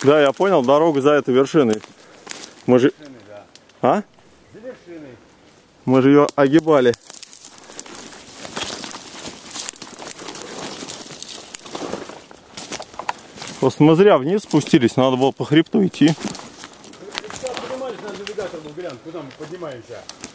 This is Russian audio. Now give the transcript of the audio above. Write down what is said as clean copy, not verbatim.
Да, я понял, дорога за этой вершиной. Мы же... Да. А? За вершиной. Мы же ее огибали. Просто мы зря вниз спустились, надо было по хребту идти. Поднимались на навигатор, был глянь, куда мы поднимаемся.